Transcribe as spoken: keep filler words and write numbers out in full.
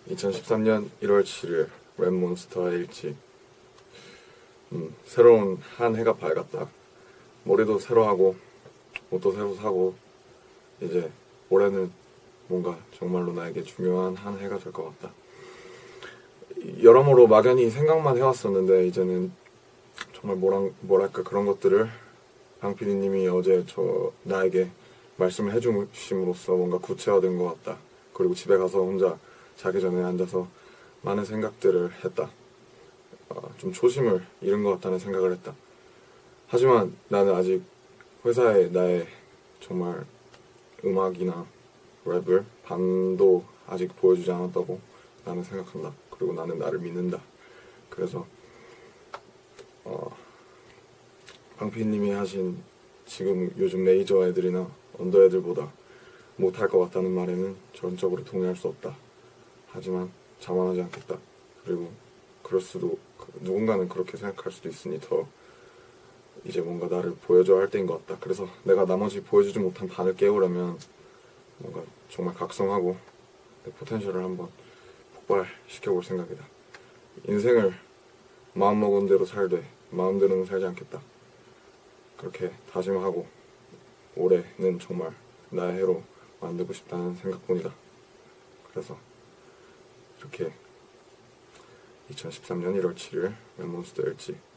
이천십삼 년 일월 칠일 랩몬스터의 일지. 음, 새로운 한 해가 밝았다. 머리도 새로 하고 옷도 새로 사고 이제 올해는 뭔가 정말로 나에게 중요한 한 해가 될 것 같다. 여러모로 막연히 생각만 해왔었는데 이제는 정말 뭐랄, 뭐랄까 그런 것들을 방피디님이 어제 저 나에게 말씀을 해주심으로써 뭔가 구체화된 것 같다. 그리고 집에 가서 혼자 자기 전에 앉아서 많은 생각들을 했다. 어, 좀 초심을 잃은 것 같다는 생각을 했다. 하지만 나는 아직 회사에 나의 정말 음악이나 랩을 반도 아직 보여주지 않았다고 나는 생각한다. 그리고 나는 나를 믿는다. 그래서 어, 방피디님이 하신 지금 요즘 메이저 애들이나 언더 애들보다 못할 것 같다는 말에는 전적으로 동의할 수 없다. 하지만 자만하지 않겠다. 그리고 그럴 수도 누군가는 그렇게 생각할 수도 있으니 더 이제 뭔가 나를 보여줘야 할 때인 것 같다. 그래서 내가 나머지 보여주지 못한 반을 깨우려면 뭔가 정말 각성하고 내 포텐셜을 한번 폭발시켜볼 생각이다. 인생을 마음먹은 대로 살되 마음대로는 살지 않겠다. 그렇게 다짐하고 올해는 정말 나의 해로 만들고 싶다는 생각뿐이다. 그래서 이렇게 이천십삼 년 일월 칠일 랩몬스터 일지